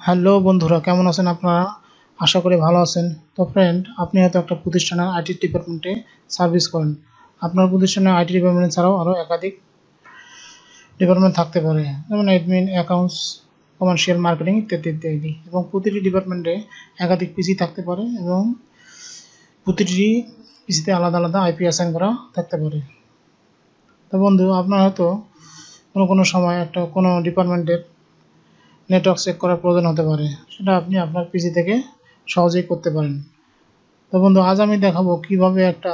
Hello বন্ধুরা, কেমন আছেন আপনারা? আশা করি ভালো আছেন। তো ফ্রেন্ড, আপনি হয়তো একটা প্রতিষ্ঠানের আইটি ডিপার্টমেন্টে সার্ভিস করেন। আপনার প্রতিষ্ঠানের আইটি ডিপার্টমেন্ট ছাড়াও আরও একাধিক ডিপার্টমেন্ট থাকতে পারে, যেমন অ্যাডমিন, অ্যাকাউন্টস, কমার্শিয়াল, মার্কেটিং ইত্যাদি ইত্যাদি। এবং প্রতিটি ডিপার্টমেন্টে একাধিক পিসি থাকতে পারে এবং প্রতিটি পিসিতে আলাদা আলাদা আইপি অ্যাসাইন করা থাকতে পারে। তো বন্ধু, আপনার হয়তো কোনো সময় কোনো ডিপার্টমেন্টের নেটওয়ার্ক চেক করার প্রয়োজন হতে পারে, সেটা আপনি আপনার পিসি থেকে সহজেই করতে পারেন। তো বন্ধু, আজ আমি দেখাবো কিভাবে একটা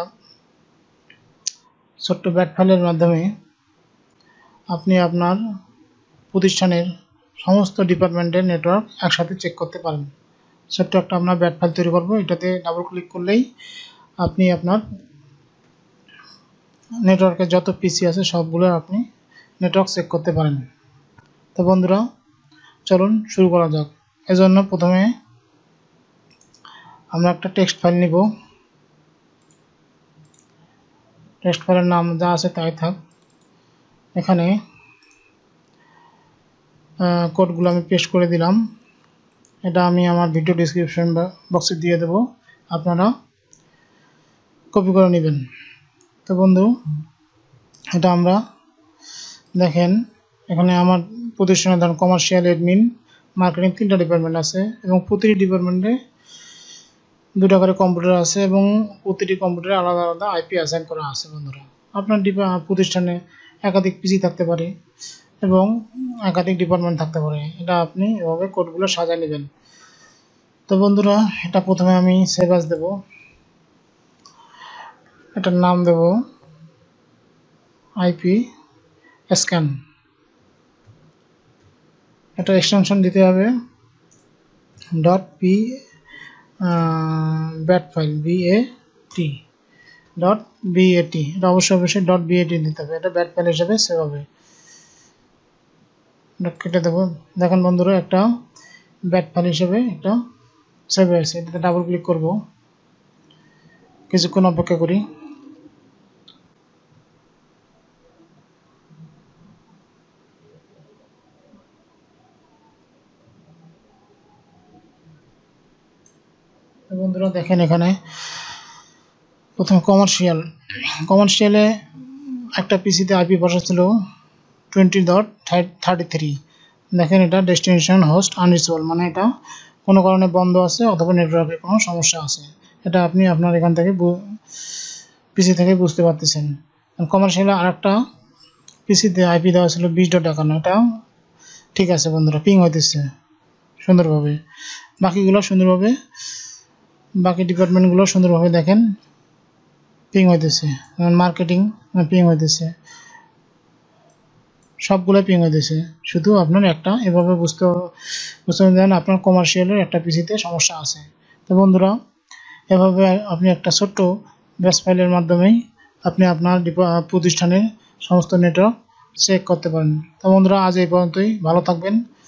ছোট্ট ব্যাট ফাইলের মাধ্যমে আপনি আপনার প্রতিষ্ঠানের সমস্ত ডিপার্টমেন্টের নেটওয়ার্ক একসাথে চেক করতে পারেন। ছোট্ট একটা আমরা ব্যাট ফাইল তৈরি করবো। এটাতে ডাবল ক্লিক করলেই আপনি আপনার নেটওয়ার্কের যত পিসি আছে সবগুলো আপনি নেটওয়ার্ক চেক করতে পারেন। তো বন্ধুরা, চলুন শুরু করা যাক। এজন্য প্রথমে আমরা একটা টেক্সট ফাইল নিব। টেক্সট ফাইলের নাম যা আছে তাই থাক। এখানে কোডগুলো আমি পেস্ট করে দিলাম। এটা আমি আমার ভিডিও ডিসক্রিপশন বক্সে দিয়ে দেব, আপনারা কপি করে নেবেন। তো বন্ধু, এটা আমরা দেখেন, এখানে আমার প্রতিষ্ঠানে ধরুন কমার্শিয়াল, অ্যাডমিন, মার্কেটিং 3টা ডিপার্টমেন্ট আছে এবং প্রতিটি ডিপার্টমেন্টে 2টা করে কম্পিউটার আছে এবং প্রতিটি কম্পিউটারে আলাদা আলাদা আইপি অ্যাসাইন করা আছে। বন্ধুরা, আপনার প্রতিষ্ঠানে একাধিক পিসি থাকতে পারে এবং একাধিক ডিপার্টমেন্ট থাকতে পারে। এটা আপনি এভাবে কোডগুলো সাজিয়ে নেবেন। তো বন্ধুরা, এটা প্রথমে আমি সেভ অ্যাজ দেব। এটার নাম দেব আইপি স্ক্যান। এটা এক্সটেনশন দিতে হবে .p ব্যাট ফাইল .bat এটা অবশ্যই .bat দিতে হবে। এটা ব্যাট ফাইল হিসেবে সেভ হবে। এটা কেটে দেবো। দেখেন বন্ধুরা, একটা ব্যাট ফাইল হিসেবে এটা সেভ হয়েছে। এটাতে ডাবল ক্লিক করব, কিছুক্ষণ অপেক্ষা করি। বন্ধুরা দেখেন, এখানে প্রথমে কমার্শিয়ালে একটা পিসিতে আইপি বসা ছিল 20.33। দেখেন, এটা ডেস্টিনেশন হোস্ট আনরিচেবল, মানে এটা কোনো কারণে বন্ধ আছে অথবা নেটওয়ার্কের কোনো সমস্যা আছে। এটা আপনি আপনার এখান থেকে পিসি থেকে বুঝতে পারতেছেন। কমার্শিয়ালে আরেকটা পিসিতে আইপি দেওয়া ছিল 20.51। এটা ঠিক আছে বন্ধুরা, পিং হইতেছে সুন্দরভাবে। বাকি ডিপার্টমেন্টগুলো সুন্দরভাবে দেখেন পিং হইতেছে। মার্কেটিং পিং হইতেছে, সবগুলো পিং হইতেছে। শুধু আপনার একটা এভাবে বুঝতে দেন আপনার কমার্শিয়ালের একটা পিসিতে সমস্যা আছে। তো বন্ধুরা, এভাবে আপনি একটা ছোট্ট ব্যাস ফাইলের মাধ্যমেই আপনি আপনার প্রতিষ্ঠানের সমস্ত নেটওয়ার্ক চেক করতে পারেন। তো বন্ধুরা, আজ এই পর্যন্তই। ভালো থাকবেন।